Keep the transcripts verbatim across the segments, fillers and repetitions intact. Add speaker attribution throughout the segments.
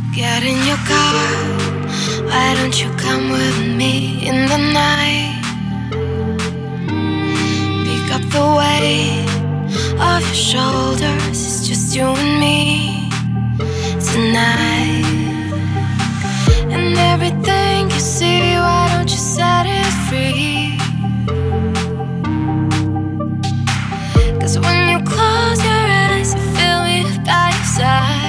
Speaker 1: Get in your car, why don't you come with me in the night? Pick up the weight of your shoulders, it's just you and me tonight. And everything you see, why don't you set it free? 'Cause when you close your eyes, you feel me by your side.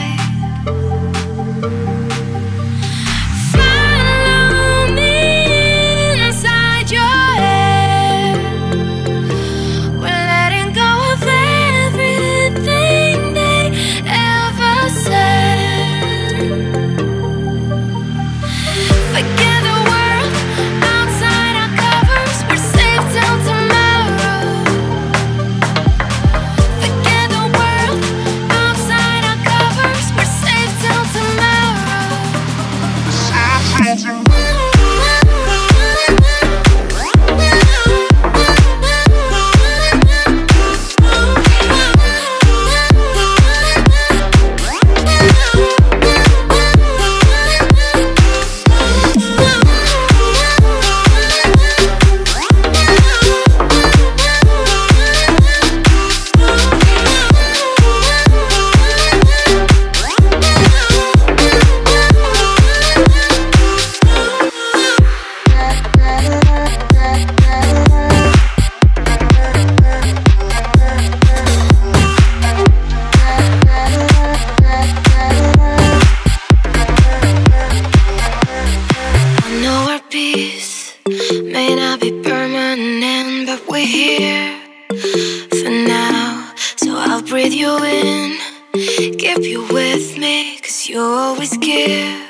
Speaker 1: May not be permanent, but we're here for now. So I'll breathe you in, keep you with me, 'cause you always give